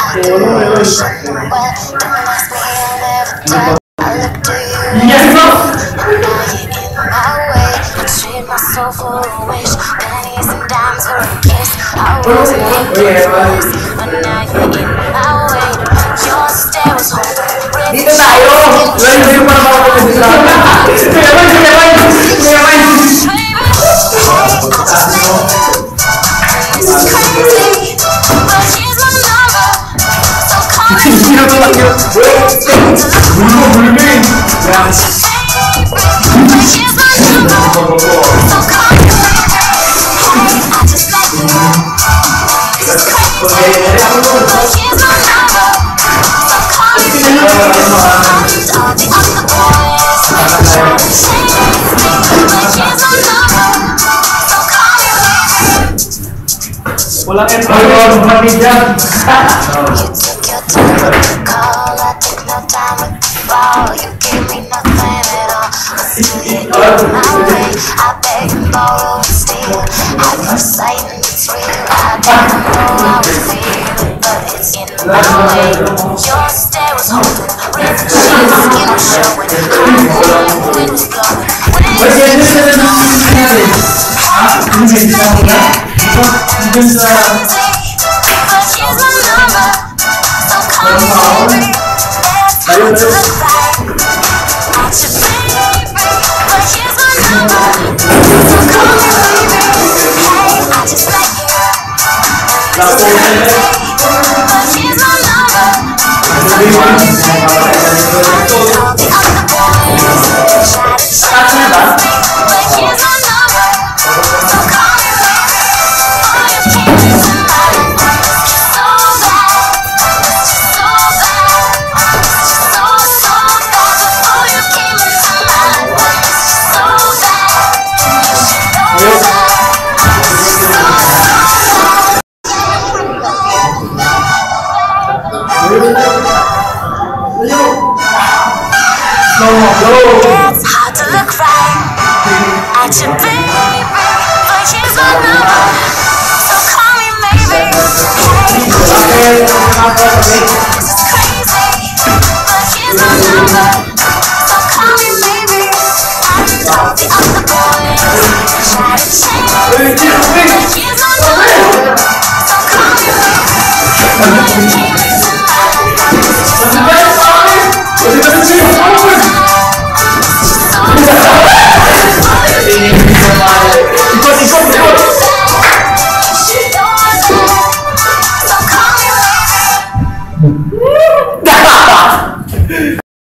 myself for a wish, pennies and dimes for a kiss. I wasn't thinking twice, but now you're in my way. Your stare was holding. Dito tayo! Lagi mo pa ako kasi sa Walang employer mati dyan. Your stare was holding, refugee skin was showing. When it's going, it's hard to look right at your baby, but here's my number, so call me maybe. Hey, this is crazy, but here's my number, so call me maybe. And all the other boys try to change me, but here's my number, so call me maybe.